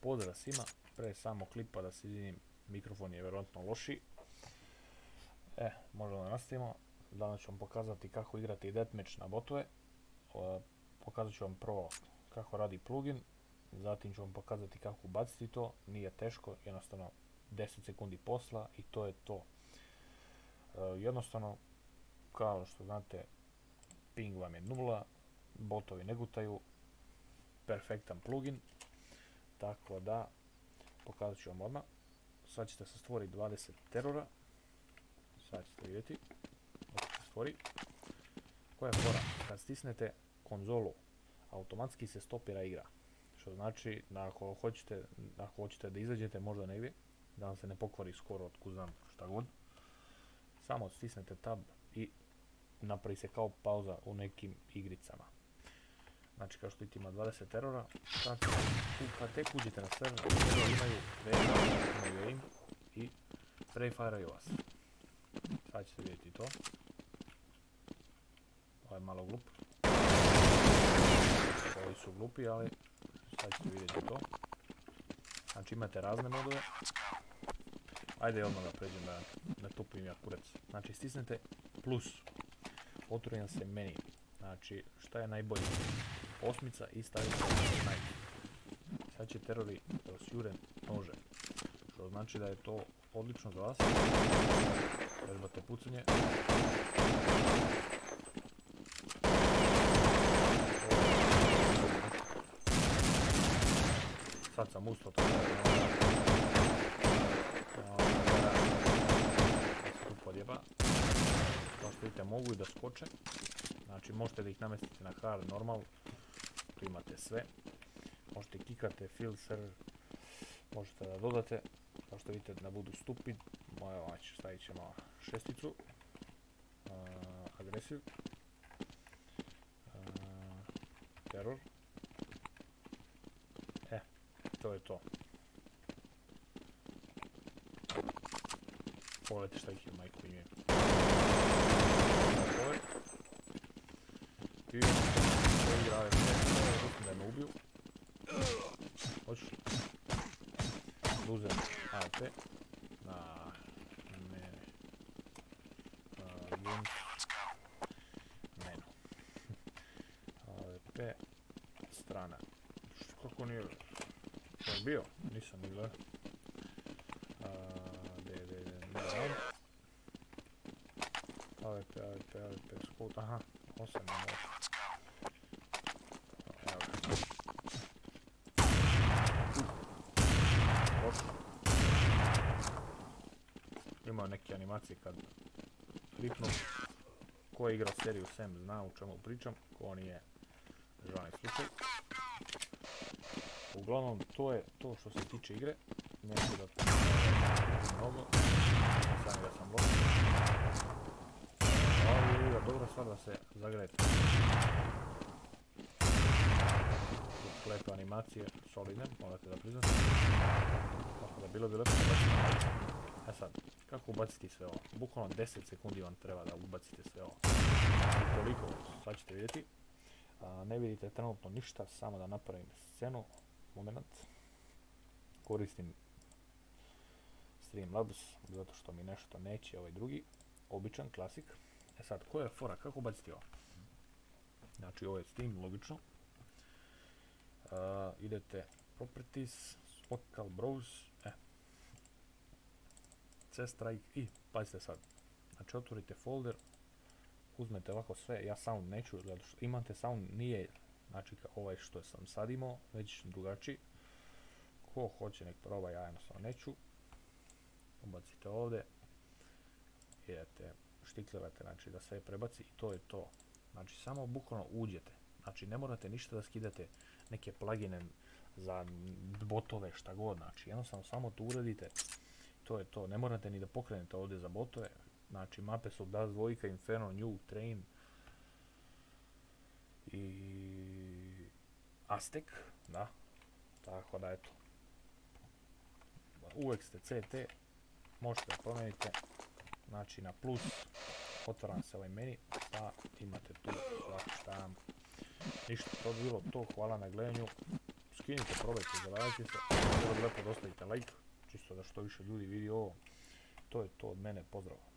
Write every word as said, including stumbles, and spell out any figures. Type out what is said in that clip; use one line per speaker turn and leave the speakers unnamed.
pozdrav svima, pre samo klipa da se izvinim, mikrofon je vjerojatno loši. E, možemo da nastavimo. Danas ću vam pokazati kako igrati deathmatch na botove. Pokazat ću vam prvo kako radi plugin, zatim ću vam pokazati kako ubaciti to, nije teško, jednostavno deset sekundi posla i to je to. Jednostavno, kao što znate, ping vam je nula, botovi ne gutaju, perfektan plugin, tako da pokazat ću vam odmah. Sad ćete se stvoriti dvadeset terora, sad ćete vidjeti dok se stvori. Koja je fora? Kad stisnete konzolu, automatski se stopira igra, što znači da ako hoćete, ako hoćete da izađete možda negdje, da vam se ne pokvari skoro od kuzam šta god, samo stisnete tab i napravi se kao pauza u nekim igricama. Znači, kao što vidite, ima dvadeset terora. Kad, kad tek uđete na server, terori imaju veza, imaju aim i prefiraju vas. Sad ćete vidjeti to. Ovo je malo glup. Ovi su glupi, ali sad ćete vidjeti to. Znači, imate razne modove. Ajde odmah da pređem da ne tupim ja kurac. Znači, stisnete plus. Otvori se meni. Znači, šta je najbolje? Osmica i stavite knife. Sad će terori da vas jure nože. Što znači da je to odlično za vas. Vežbate pucanje. Sad sam ustao to. Tu podjeba. Kao što vidite, mogu i da skoče. Znači, možete da ih namestite na hard, normal. Tu imate sve. Možete kikate, filter. Možete da dodate. Kao što vidite, da budu stupid. Evo, znači, stavit ćemo šesticu. Uh, agresiv. Uh, teror. E, to je to. Pogledajte šta ih je majko ime. Ove. I to igra ove mislim da me ubiju. Hoću da uzem A W P na mene link menu A W P strana. Kako nije to je bio? Nisam ni gledao. Gdje je, gdje je, ne znam. A W P, A W P, A W P, scout, aha, osam je možda. Evo ga. Prošlo. Imao neke animacije kad kliknu. Ko je igrao seriju Sam zna u čemu pričam, ko nije, žalni slučaj. Uglavnom, to je to što se tiče igre. Neću da to mnogo. Sami da sam loš. Ali je dobra stvar da se zagrejete. Lepe animacije, solidne, morate da priznate. Tako da bilo bi lepo da bacite. E sad, kako ubaciti sve ovo? Bukvalno deset sekundi vam treba da ubacite sve ovo. I toliko, sad ćete vidjeti. A, ne vidite trenutno ništa, samo da napravim scenu. Moment. Koristim Streamlabs, zato što mi nešto neće, ovaj drugi. Običan, klasik. E sad, koja je fora? Kako ubaciti ovo? Znači, ovo je Steam, logično. Uh, idete Properties, Local Browse, e. C-Strike i, pazite sad. Znači, otvorite folder, uzmete ovako sve, ja sound neću, zato što imate sound, nije, znači, ovaj što sam sad imao, već drugačiji. Ko hoće nek proba, ja jednostavno neću. Ubacite ovdje, idete, štiklirate, znači da sve prebaci i to je to. Znači samo bukvalno uđete, znači ne morate ništa da skidate neke plugine za botove, šta god, znači jednostavno samo to uradite, to je to. Ne morate ni da pokrenete ovdje za botove, znači mape su D A S dva, Inferno, New, Train i Aztec, da, tako da eto. Uvijek ste C T, možete da promijenite, znači na plus, otvaram se ovaj meni, pa imate tu svašta. Ništa, to bi bilo to, hvala na gledanju, skinite, probajte, zaradite se, vrlo lepo dostavite like, čisto da što više ljudi vidi ovo. To je to od mene, pozdrav.